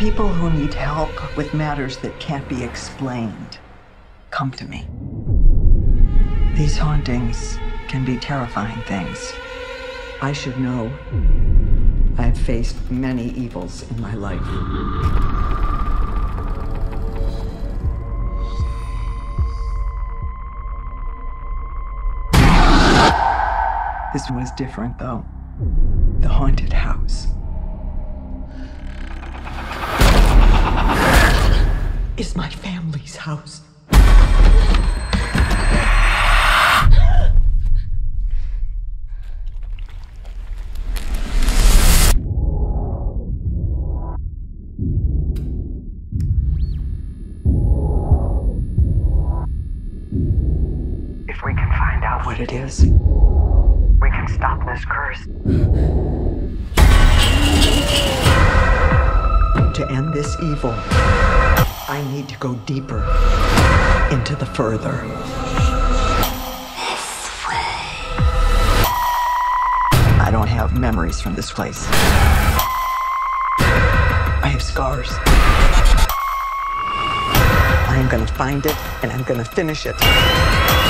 People who need help with matters that can't be explained come to me. These hauntings can be terrifying things. I should know. I've faced many evils in my life. This one was different, though. The haunted house is my family's house. If we can find out what it is, we can stop this curse. To end this evil, I need to go deeper into the further. I don't have memories from this place. I have scars. I am gonna find it, and I'm gonna finish it.